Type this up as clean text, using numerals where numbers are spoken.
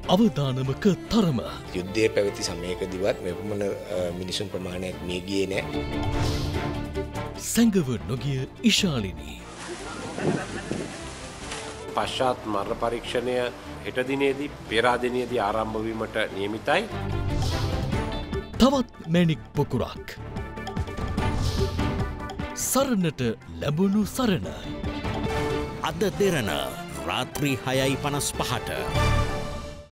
අවදානමක තරම යුද්ධයේ පැවති සමයකදීවත් මෙපමණ මිනිසුන් ප්‍රමාණයක් මිය ගියේ නැහැ. සැඟව නොගිය ඉශාලිනී පශ්චාත් මරණ පරීක්ෂණය හෙට දිනේදී පෙරාදෙනියේදී ආරම්භ වීමට නියමිතයි. තවත් මැණික් පොකුරක් සරණට ලැබුණු සරණ අද දෙරණ රාත්‍රී 6:55ට